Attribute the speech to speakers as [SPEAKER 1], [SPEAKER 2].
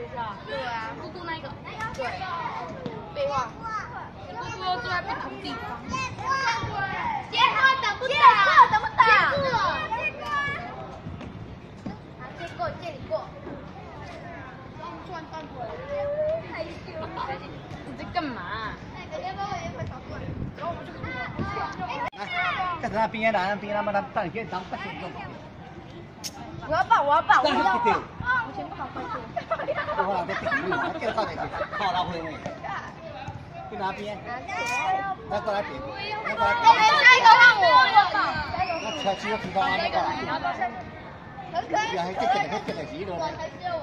[SPEAKER 1] 一下。
[SPEAKER 2] 对啊，
[SPEAKER 1] 姑姑那个。
[SPEAKER 2] 对。废话。
[SPEAKER 1] 姑姑又坐在不同地方。
[SPEAKER 2] 结果等不到。等不到。借过。借你过。突然断腿了，害羞。
[SPEAKER 1] 你在干嘛？
[SPEAKER 2] 要不要我也快跑过来？然后我们就。
[SPEAKER 3] 来，干啥边啊？边啊，咱等下咱不行动。
[SPEAKER 2] 我要抱，我要抱，我要抱。
[SPEAKER 3] 我先跑快点。我俩在顶你，叫他来去，靠老回呢。去哪边？来过来顶，来过来顶。
[SPEAKER 2] 下一个让我。
[SPEAKER 3] 那车只有知道那个。
[SPEAKER 2] 很可以。
[SPEAKER 3] 还这个是的。